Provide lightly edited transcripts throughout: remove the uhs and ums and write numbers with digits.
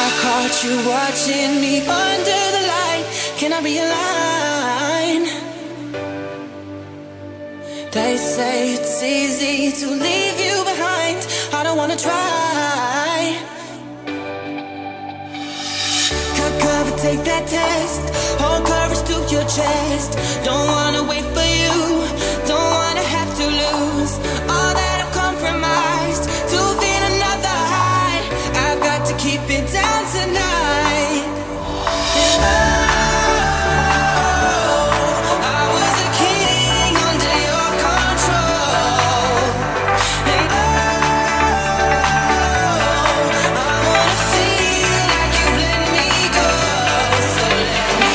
caught you watching me under the light. Can I be a line? They say it's easy to leave you behind. I don't wanna try. Cut cover, take that test. Hold courage to your chest. Don't wanna wait for you. Don't wanna have to lose all that I've compromised to feel another high. I've got to keep it down tonight. And I was a king under your control. And I wanna feel like you've let me go. So let me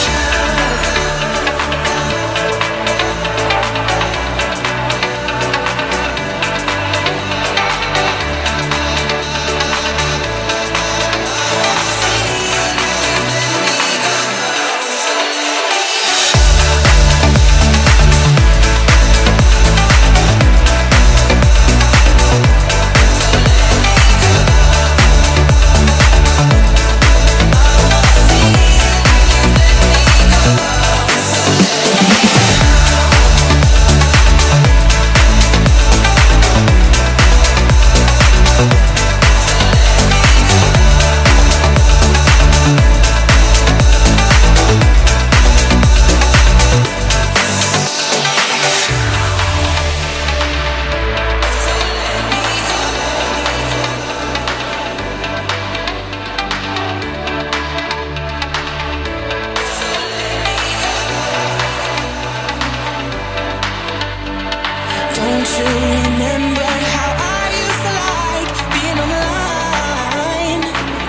Don't you remember how I used to like being on the line?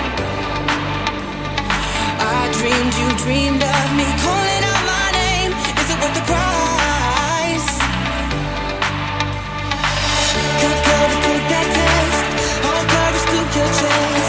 I dreamed you dreamed of me calling out my name. Is it worth the price? Cut cover, take that test. Hold courage to your chest.